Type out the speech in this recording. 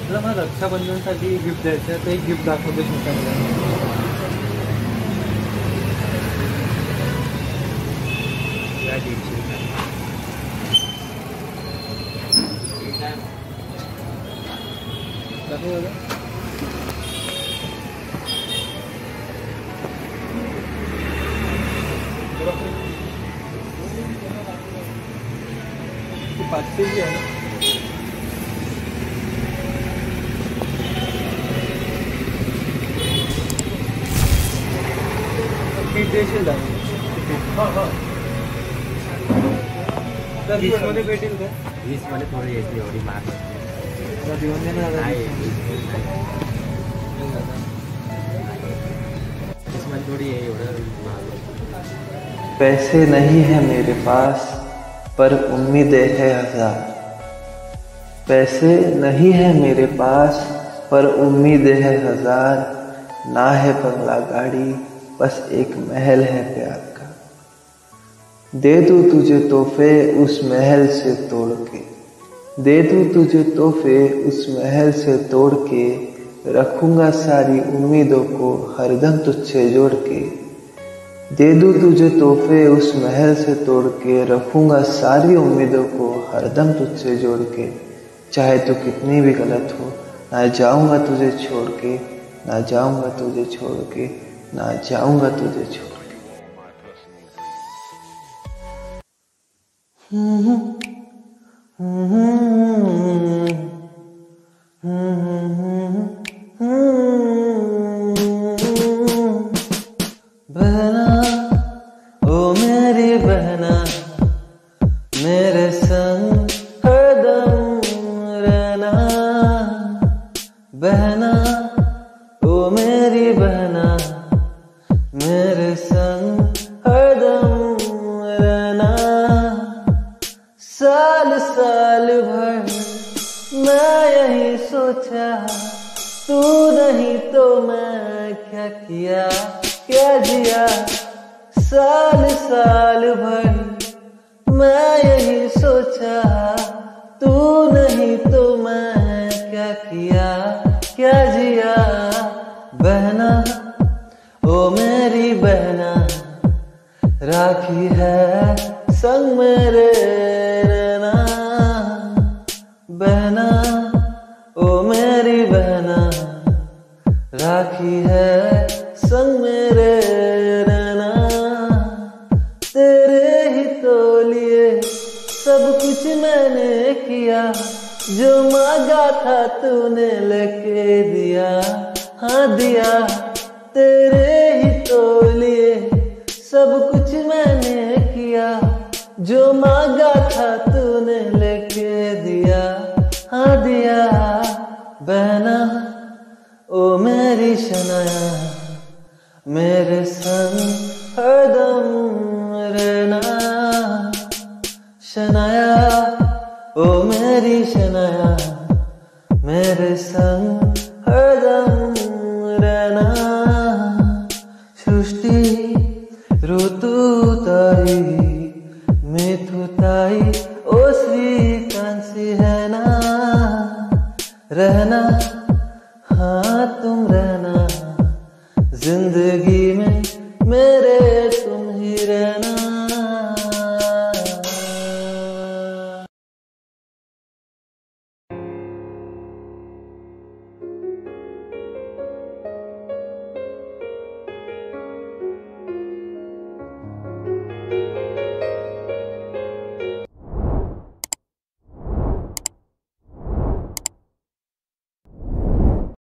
तुला मला रक्षाबंधनसाठी गिफ्ट द्यायचं आहे, तर एक गिफ्ट दाखवते छोट्या पाचशे जी आहे ना. किती देशील तर 20 मध्ये भेटेल का? 20 मध्ये थोडी येते, एवढी महाग देऊन देणार थोड़ी है एवढं. पैसे नहीं है मेरे पास पर उम्मीदें है हजार. पैसे नहीं है मेरे पास पर उम्मीदें है हजार. ना है बंगला गाड़ी बस एक महल है प्यार का. दे दूं तुझे तोहफे उस महल से तोड़ के. दे दूं तुझे तोहफे उस महल से तोड़ के. रखूंगा सारी उम्मीदों को हरदम तुझसे जोड़ के. दे दूं तुझे तोहफे उस महल से तोड़ के. रखूंगा सारी उम्मीदों को हरदम तुझसे जोड़ के. चाहे तो कितनी भी गलत हो ना जाऊंगा तुझे छोड़ के. ना जाऊंगा तुझे छोड़ के. ना जाऊंगा तुझे छोड़ के. बहना ओ मेरी बहना मेरे संग हरदम रहना. बहना ओ मेरी बहना मेरे संग हरदम रहना. साल साल भर मैं यही सोचा तू नहीं तो मैं क्या किया क्या जिया. साल साल भर मैं यही सोचा तू नहीं तो मैं क्या किया क्या जिया. बहना ओ मेरी बहना राखी है संग मेरे रहना. बहना ओ मेरी बहना राखी है संग मेरे रहना. तेरे ही तो लिए सब कुछ मैंने किया. जो मांगा था तूने लेके दिया. हाँ दिया. तेरे ही तो लिए सब कुछ मैंने किया. जो मांगा था तूने लेके दिया. हाँ दिया. बहना ओ मेरी शनाया मेरे संग हरदम रहना. शनाया ओ मेरी शनाया मेरे संग हरदम रहना. सृष्टि ऋतुताई मिथुताई ओ श्रीकांसी है ना. रहना हाँ तुम रहना. जिंदगी